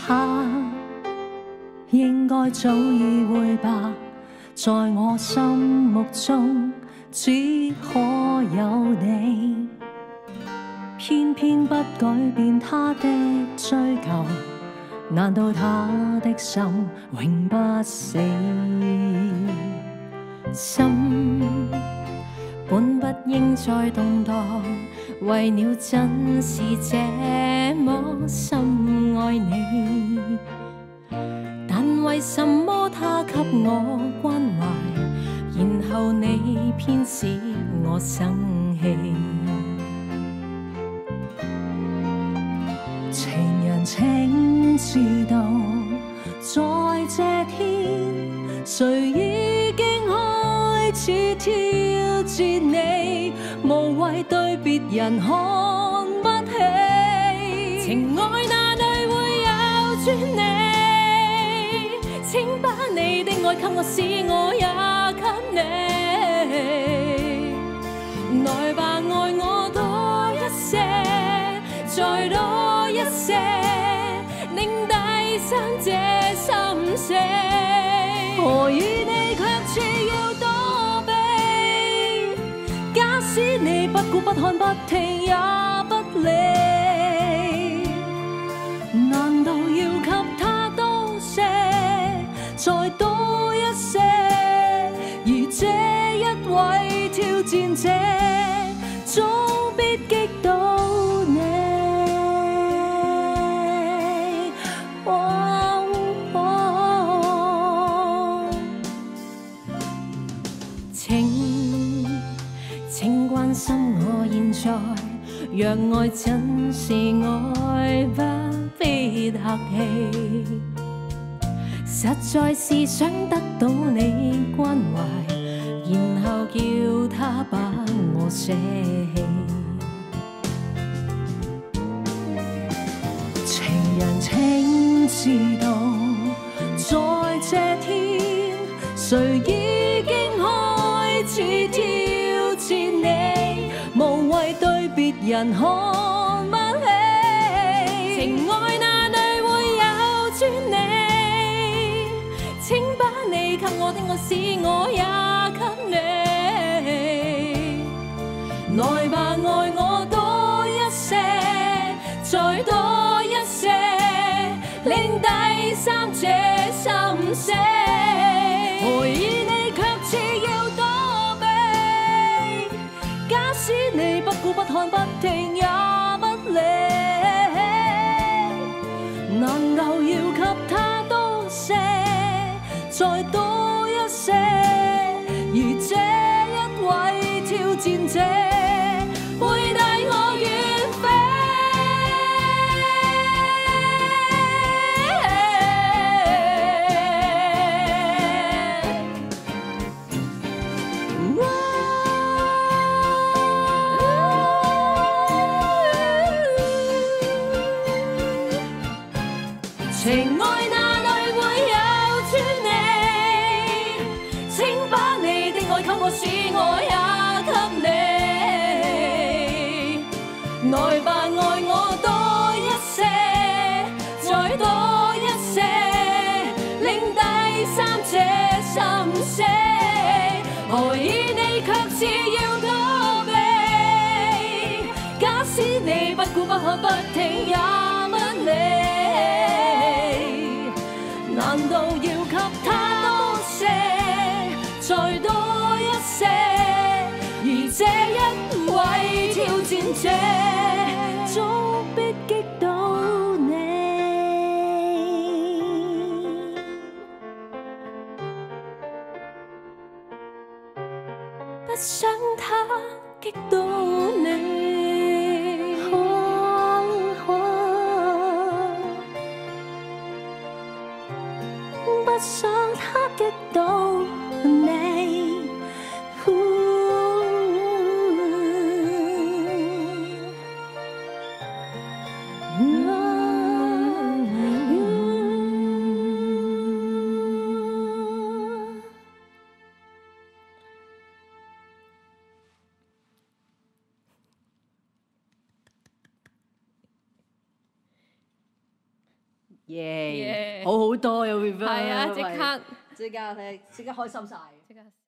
他，應該早已會吧，在我心目中只可有你，偏偏不改變他的追求，難道他的心永不死？心本不應再動盪，為了真是這麼深愛你，但為什麼他給我關懷，然後你偏使我生氣？情人請知道，在這天，誰已經開始挑戰你，無謂對別人看不起。情愛哪裏會有專利？請把你的愛給我，使我也給你。來吧，愛我多一些，再多一些，令第三者心死。何以你卻似要躲避？假使你不顧不看不聽也不理，難道要給他多些，再多一些？而這一位挑戰者，總必擊倒你。請關心我現在，若愛真是愛，不必客氣。實在是想得到你關懷，然後叫他把我捨棄。情人請知道，在這天，誰已經開始挑戰你，無謂對別人看不起。情愛哪裏會有專利？請把你給我的愛，使我也給你。來吧，愛我多一些，再多一些，令第三者心死。何以你卻似要躲避？假使你不顧不看不聽也不理，難道要給他多些，再多一些？而這一位挑戰者，會帶我遠飛。情愛哪裏會有專利？請把你的愛給我，使我也給你。來吧，愛我多一些，再多一些，令第三者心死。何以你卻似要躲避？假使你不顧不看不聽也不理，難道要給他多些，再多一些？而這一位挑戰者，總必擊倒你。不想他擊倒你。不想他擊倒你， 耶，好好多有 reverb， 係啊，即刻即刻開心晒。